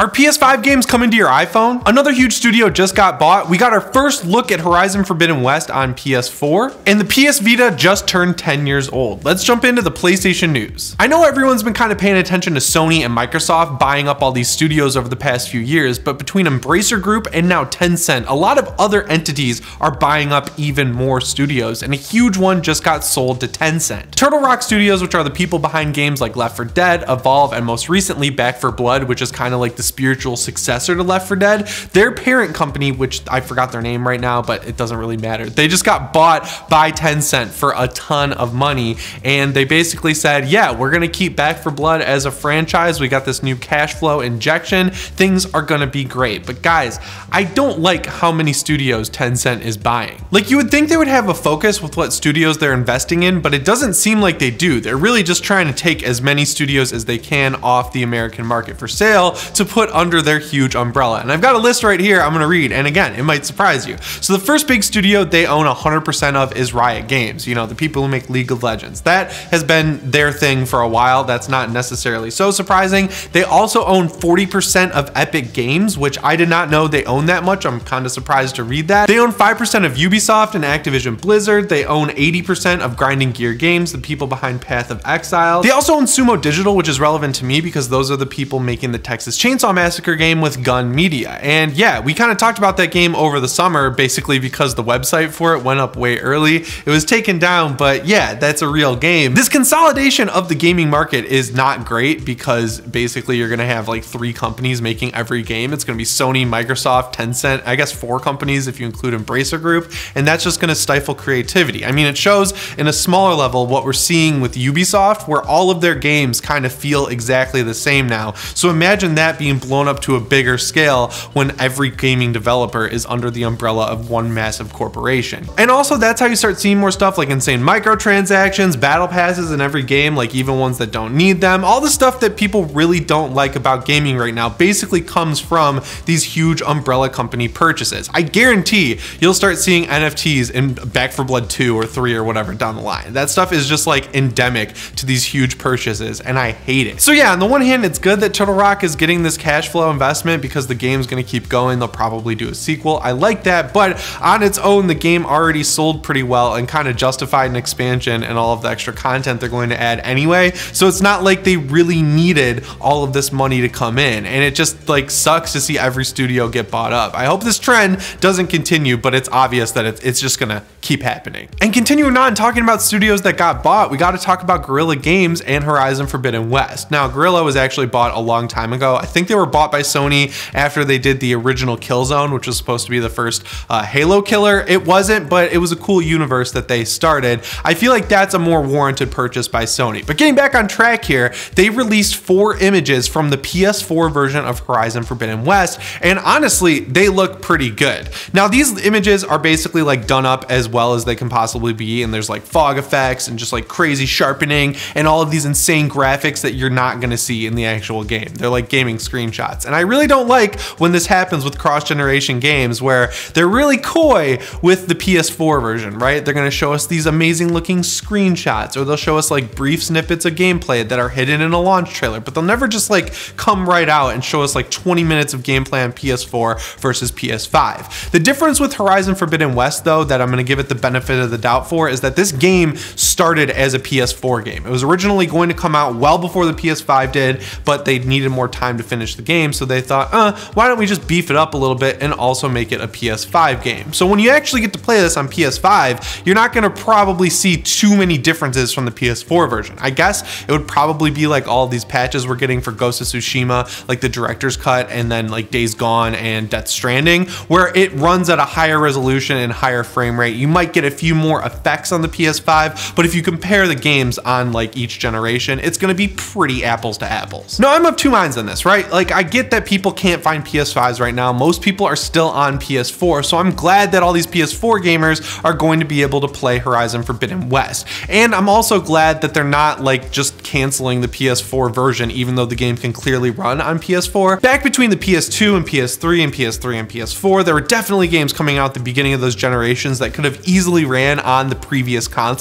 Are PS5 games coming to your iPhone? Another huge studio just got bought. We got our first look at Horizon Forbidden West on PS4, and the PS Vita just turned 10 years old. Let's jump into the PlayStation news. I know everyone's been kind of paying attention to Sony and Microsoft buying up all these studios over the past few years, but between Embracer Group and now Tencent, a lot of other entities are buying up even more studios, and a huge one just got sold to Tencent. Turtle Rock Studios, which are the people behind games like Left 4 Dead, Evolve, and most recently Back 4 Blood, which is kind of like the spiritual successor to Left 4 Dead, their parent company, which I forgot their name right now, but it doesn't really matter. They just got bought by Tencent for a ton of money, and they basically said, yeah, we're gonna keep Back 4 Blood as a franchise. We got this new cash flow injection. Things are gonna be great. But guys, I don't like how many studios Tencent is buying. Like, you would think they would have a focus with what studios they're investing in, but it doesn't seem like they do. They're really just trying to take as many studios as they can off the American market for sale to put under their huge umbrella. And I've got a list right here I'm gonna read, and again, it might surprise you. So the first big studio they own 100% of is Riot Games, you know, the people who make League of Legends. That has been their thing for a while. That's not necessarily so surprising. They also own 40% of Epic Games, which I did not know they own that much. I'm kind of surprised to read that. They own 5% of Ubisoft and Activision Blizzard. They own 80% of Grinding Gear Games, the people behind Path of Exile. They also own Sumo Digital, which is relevant to me because those are the people making the Texas Chainsaw Massacre game with Gun Media. And yeah, we kind of talked about that game over the summer, basically because the website for it went up way early. It was taken down, but yeah, that's a real game. This consolidation of the gaming market is not great because basically you're gonna have like 3 companies making every game. It's gonna be Sony, Microsoft, Tencent, I guess 4 companies if you include Embracer Group, and that's just gonna stifle creativity. I mean, it shows in a smaller level what we're seeing with Ubisoft, where all of their games kind of feel exactly the same now. So imagine that being blown up to a bigger scale when every gaming developer is under the umbrella of one massive corporation. And also that's how you start seeing more stuff like insane microtransactions, battle passes in every game, like even ones that don't need them. All the stuff that people really don't like about gaming right now basically comes from these huge umbrella company purchases. I guarantee you'll start seeing NFTs in Back 4 Blood 2 or 3 or whatever down the line. That stuff is just like endemic to these huge purchases, and I hate it. So yeah, on the one hand, it's good that Turtle Rock is getting this cash flow investment because the game's gonna keep going. They'll probably do a sequel. I like that, but on its own, the game already sold pretty well and kind of justified an expansion and all of the extra content they're going to add anyway. So it's not like they really needed all of this money to come in, and it just like sucks to see every studio get bought up. I hope this trend doesn't continue, but it's obvious that it's just gonna keep happening. And continuing on, talking about studios that got bought, we got to talk about Guerrilla Games and Horizon Forbidden West. Now, Guerrilla was actually bought a long time ago. I think they were bought by Sony after they did the original Killzone, which was supposed to be the first Halo killer. It wasn't, but it was a cool universe that they started. I feel like that's a more warranted purchase by Sony. But getting back on track here, they released 4 images from the PS4 version of Horizon Forbidden West, and honestly, they look pretty good. Now, these images are basically like done up as well as they can possibly be, and there's like fog effects and just like crazy sharpening and all of these insane graphics that you're not gonna see in the actual game. They're like gaming screenshots. And I really don't like when this happens with cross-generation games where they're really coy with the PS4 version, right? They're gonna show us these amazing looking screenshots, or they'll show us like brief snippets of gameplay that are hidden in a launch trailer, but they'll never just like come right out and show us like 20 minutes of gameplay on PS4 versus PS5. The difference with Horizon Forbidden West, though, that I'm gonna give it the benefit of the doubt for, is that this game started as a PS4 game. It was originally going to come out well before the PS5 did, but they needed more time to finish the game, so they thought, why don't we just beef it up a little bit and also make it a PS5 game? So when you actually get to play this on PS5, you're not gonna probably see too many differences from the PS4 version. I guess it would probably be like all of these patches we're getting for Ghost of Tsushima, like the director's cut, and then like Days Gone and Death Stranding, where it runs at a higher resolution and higher frame rate. You might get a few more effects on the PS5, but if you compare the games on like each generation, it's gonna be pretty apples to apples. No, I'm of 2 minds on this, right? Like, I get that people can't find PS5s right now. Most people are still on PS4, so I'm glad that all these PS4 gamers are going to be able to play Horizon Forbidden West. And I'm also glad that they're not like just canceling the PS4 version, even though the game can clearly run on PS4. Back between the PS2 and PS3 and PS3 and PS4, there were definitely games coming out at the beginning of those generations that could have easily ran on the previous console, but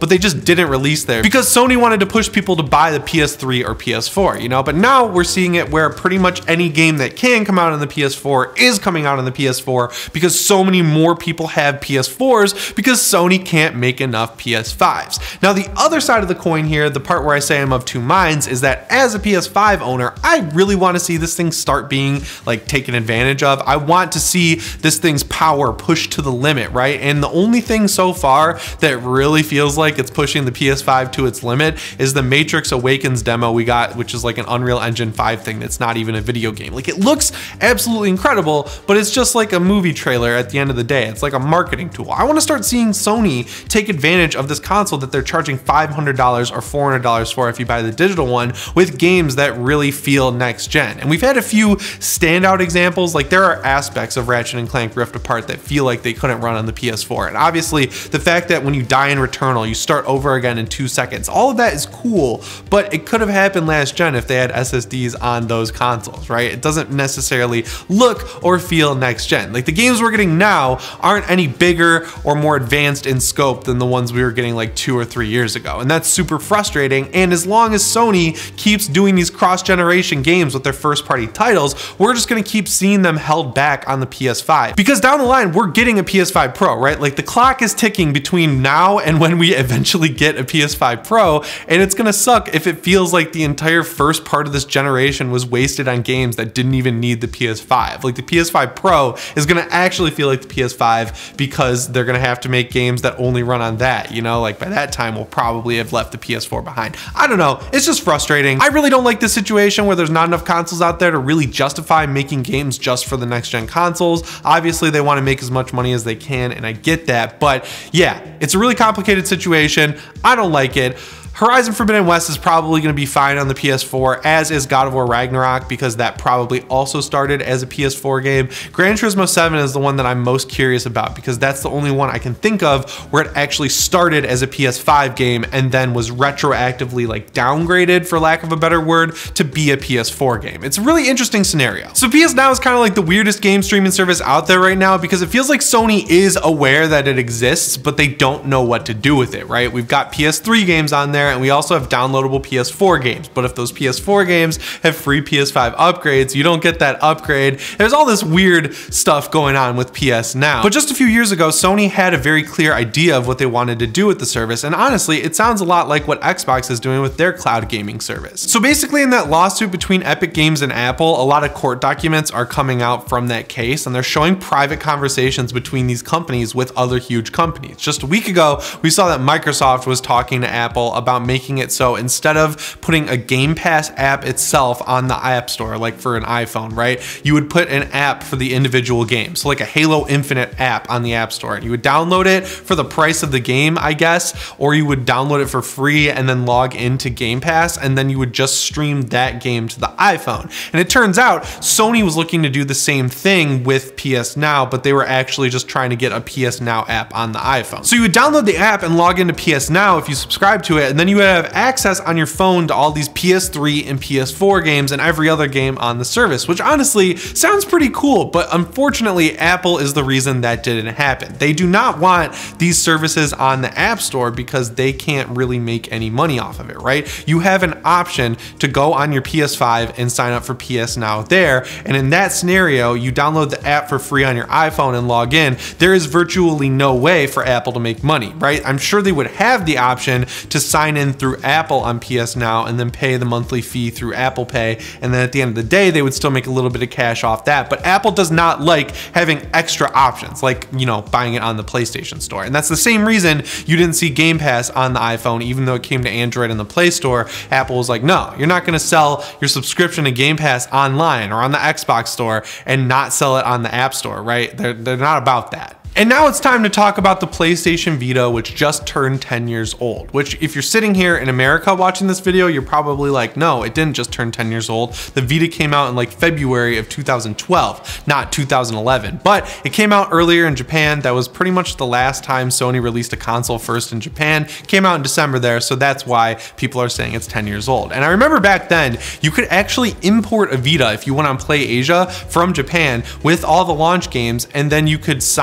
but they just didn't release there because Sony wanted to push people to buy the PS3 or PS4, you know? But now we're seeing it where pretty much any game that can come out on the PS4 is coming out on the PS4 because so many more people have PS4s because Sony can't make enough PS5s. Now, the other side of the coin here, the part where I say I'm of two minds, is that as a PS5 owner, I really want to see this thing start being like taken advantage of. I want to see this thing's power pushed to the limit, right? And the only thing so far that really feels like it's pushing the PS5 to its limit is the Matrix Awakens demo we got, which is like an Unreal Engine 5 thing that's not even a video game. Like, it looks absolutely incredible, but it's just like a movie trailer at the end of the day. It's like a marketing tool. I want to start seeing Sony take advantage of this console that they're charging $500 or $400 for if you buy the digital one, with games that really feel next gen. And we've had a few standout examples. Like, there are aspects of Ratchet & Clank Rift Apart that feel like they couldn't run on the PS4. And obviously the fact that when you die in Returnal, you start over again in 2 seconds, all of that is cool, but it could have happened last gen if they had SSDs on those consoles, right? It doesn't necessarily look or feel next gen. Like, the games we're getting now aren't any bigger or more advanced in scope than the ones we were getting like 2 or 3 years ago. And that's super frustrating. And as long as Sony keeps doing these cross-generation games with their first-party titles, we're just gonna keep seeing them held back on the PS5. Because down the line, we're getting a PS5 Pro, right? Like, the clock is ticking between now and when we eventually get a PS5 Pro, and it's gonna suck if it feels like the entire first part of this generation was wasted on games that didn't even need the PS5. Like, the PS5 Pro is gonna actually feel like the PS5 because they're gonna have to make games that only run on that, you know? Like, by that time, we'll probably have left the PS4 behind. I don't know, it's just frustrating. I really don't like this situation where there's not enough consoles out there to really justify making games just for the next gen consoles. Obviously, they wanna make as much money as they can, and I get that, but yeah, it's a really complicated situation. I don't like it. Horizon Forbidden West is probably going to be fine on the PS4, as is God of War Ragnarok, because that probably also started as a PS4 game. Gran Turismo 7 is the one that I'm most curious about, because that's the only one I can think of where it actually started as a PS5 game and then was retroactively like downgraded, for lack of a better word, to be a PS4 game. It's a really interesting scenario. So PS Now is kind of like the weirdest game streaming service out there right now, because it feels like Sony is aware that it exists, but they don't know what to do with it, right? We've got PS3 games on there, and we also have downloadable PS4 games. But if those PS4 games have free PS5 upgrades, you don't get that upgrade. There's all this weird stuff going on with PS Now. But just a few years ago, Sony had a very clear idea of what they wanted to do with the service. And honestly, it sounds a lot like what Xbox is doing with their cloud gaming service. So basically, in that lawsuit between Epic Games and Apple, a lot of court documents are coming out from that case, and they're showing private conversations between these companies with other huge companies. Just a week ago, we saw that Microsoft was talking to Apple about making it so instead of putting a Game Pass app itself on the App Store, like for an iPhone, right, you would put an app for the individual game. So like a Halo Infinite app on the App Store. You would download it for the price of the game, I guess, or you would download it for free and then log into Game Pass, and then you would just stream that game to the iPhone. And it turns out Sony was looking to do the same thing with PS Now, but they were actually just trying to get a PS Now app on the iPhone. So you would download the app and log into PS Now if you subscribe to it, and then you would have access on your phone to all these PS3 and PS4 games and every other game on the service, which honestly sounds pretty cool, but unfortunately Apple is the reason that didn't happen. They do not want these services on the App Store because they can't really make any money off of it, right? You have an option to go on your PS5 and sign up for PS Now there, and in that scenario, you download the app for free on your iPhone and log in. There is virtually no way for Apple to make money, right? I'm sure they would have the option to sign in through Apple on PS Now and then pay the monthly fee through Apple Pay, and then at the end of the day, they would still make a little bit of cash off that. But Apple does not like having extra options, like, you know, buying it on the PlayStation Store. And that's the same reason you didn't see Game Pass on the iPhone, even though it came to Android and the Play Store. Apple was like, no, you're not gonna sell your subscription to Game Pass online or on the Xbox Store and not sell it on the App Store, right? They're not about that. And now it's time to talk about the PlayStation Vita, which just turned 10 years old, which if you're sitting here in America watching this video, you're probably like, no, it didn't just turn 10 years old. The Vita came out in like February of 2012, not 2011, but it came out earlier in Japan. That was pretty much the last time Sony released a console first in Japan. Came out in December there, so that's why people are saying it's 10 years old. And I remember back then, you could actually import a Vita if you went on PlayAsia from Japan with all the launch games, and then you could sign in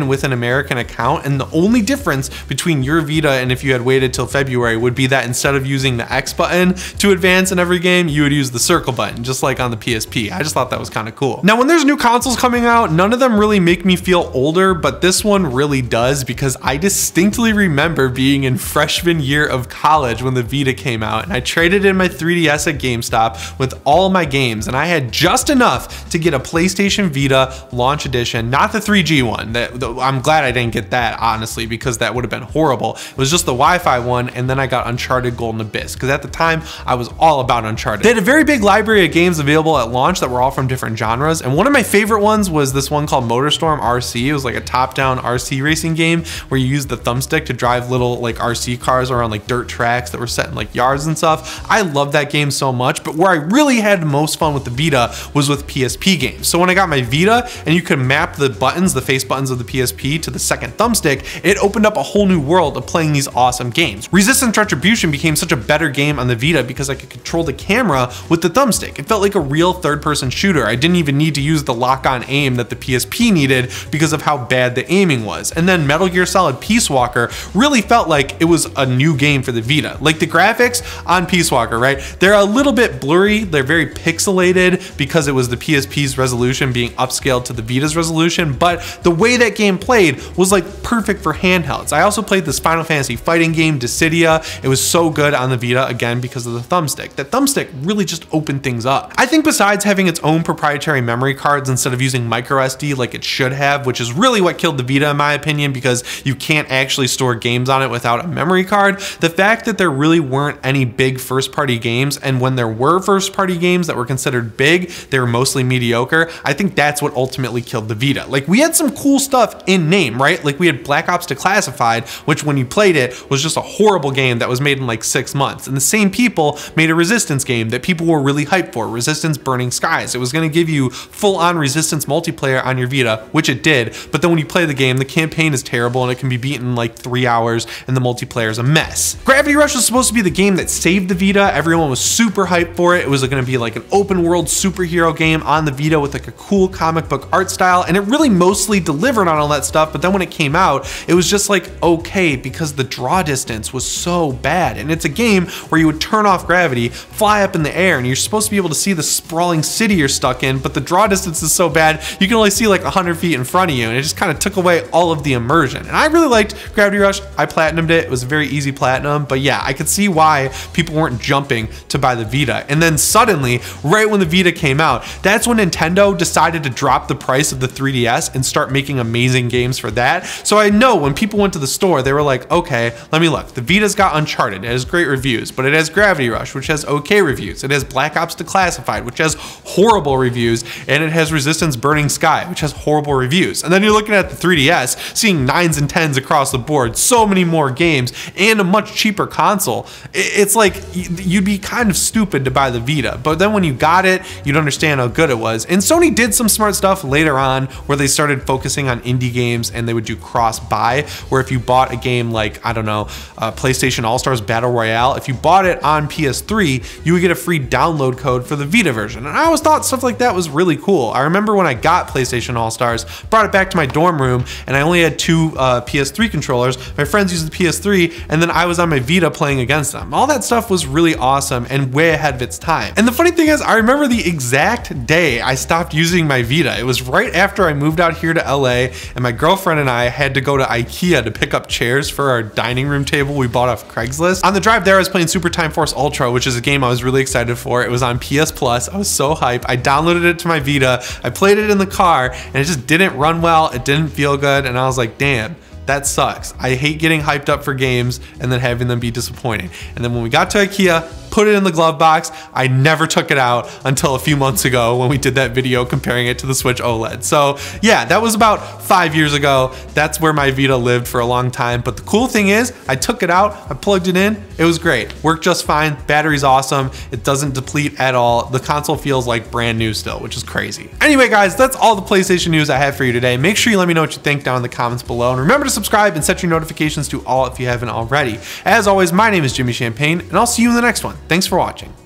in with an American account, and the only difference between your Vita and if you had waited till February would be that instead of using the X button to advance in every game, you would use the circle button, just like on the PSP. I just thought that was kind of cool. Now, when there's new consoles coming out, none of them really make me feel older, but this one really does, because I distinctly remember being in freshman year of college when the Vita came out, and I traded in my 3DS at GameStop with all my games, and I had just enough to get a PlayStation Vita launch edition, not the 3G one. I'm glad I didn't get that, honestly, because that would have been horrible. It was just the Wi-Fi one, and then I got Uncharted Golden Abyss, because at the time I was all about Uncharted. They had a very big library of games available at launch that were all from different genres, and one of my favorite ones was this one called MotorStorm RC. It was like a top-down RC racing game where you use the thumbstick to drive little like RC cars around like dirt tracks that were set in like yards and stuff. I love that game so much, but where I really had the most fun with the Vita was with PSP games. So when I got my Vita and you could map the buttons, the face buttons of the PSP to the second thumbstick, it opened up a whole new world of playing these awesome games. Resistance Retribution became such a better game on the Vita because I could control the camera with the thumbstick. It felt like a real third-person shooter. I didn't even need to use the lock-on aim that the PSP needed because of how bad the aiming was. And then Metal Gear Solid Peace Walker really felt like it was a new game for the Vita. Like the graphics on Peace Walker, right? They're a little bit blurry. They're very pixelated because it was the PSP's resolution being upscaled to the Vita's resolution, but the way that game played was like perfect for handhelds. I also played this Final Fantasy fighting game, Dissidia. It was so good on the Vita, again, because of the thumbstick. That thumbstick really just opened things up. I think besides having its own proprietary memory cards instead of using microSD like it should have, which is really what killed the Vita in my opinion, because you can't actually store games on it without a memory card, the fact that there really weren't any big first-party games, and when there were first-party games that were considered big, they were mostly mediocre, I think that's what ultimately killed the Vita. Like, we had some cool stuff in name, right? Like, we had Black Ops Declassified, which when you played it was just a horrible game that was made in like 6 months, and the same people made a Resistance game that people were really hyped for, Resistance Burning Skies. It was going to give you full-on Resistance multiplayer on your Vita, which it did, but then when you play the game, the campaign is terrible and it can be beaten in like 3 hours and the multiplayer is a mess. Gravity Rush was supposed to be the game that saved the Vita. Everyone was super hyped for it. It was going to be like an open world superhero game on the Vita with like a cool comic book art style, and it really mostly delivered on all that stuff, but then when it came out, it was just like okay, because the draw distance was so bad, and it's a game where you would turn off gravity, fly up in the air, and you're supposed to be able to see the sprawling city you're stuck in, but the draw distance is so bad, you can only see like 100 feet in front of you, and it just kind of took away all of the immersion. And I really liked Gravity Rush. I platinumed it. It was a very easy platinum, but yeah, I could see why people weren't jumping to buy the Vita. And then suddenly, right when the Vita came out, that's when Nintendo decided to drop the price of the 3DS and start making amazing games for that. So I know when people went to the store, they were like, okay, let me look. The Vita's got Uncharted. It has great reviews, but it has Gravity Rush, which has okay reviews. It has Black Ops Declassified, which has horrible reviews, and it has Resistance Burning Sky, which has horrible reviews. And then you're looking at the 3DS, seeing 9s and 10s across the board, so many more games, and a much cheaper console. It's like, you'd be kind of stupid to buy the Vita, but then when you got it, you'd understand how good it was. And Sony did some smart stuff later on where they started focusing on indie games, and they would do cross-buy, where if you bought a game like, I don't know, PlayStation All-Stars Battle Royale, if you bought it on PS3, you would get a free download code for the Vita version. And I always thought stuff like that was really cool. I remember when I got PlayStation All-Stars, brought it back to my dorm room, and I only had 2 PS3 controllers. My friends used the PS3, and then I was on my Vita playing against them. All that stuff was really awesome and way ahead of its time. And the funny thing is, I remember the exact day I stopped using my Vita. It was right after I moved out here to LA, and my girlfriend and I had to go to IKEA to pick up chairs for our dining room table we bought off Craigslist. On the drive there, I was playing Super Time Force Ultra, which is a game I was really excited for. It was on PS Plus. I was so hyped. I downloaded it to my Vita. I played it in the car, and it just didn't run well. It didn't feel good, and I was like, damn, that sucks. I hate getting hyped up for games and then having them be disappointing. And then when we got to IKEA, put it in the glove box. I never took it out until a few months ago when we did that video comparing it to the Switch OLED. So yeah, that was about 5 years ago. That's where my Vita lived for a long time. But the cool thing is, I took it out, I plugged it in, it was great. Worked just fine, battery's awesome, it doesn't deplete at all. The console feels like brand new still, which is crazy. Anyway guys, that's all the PlayStation news I have for you today. Make sure you let me know what you think down in the comments below. And remember to subscribe and set your notifications to all if you haven't already. As always, my name is Jimmy Champagne, and I'll see you in the next one. Thanks for watching.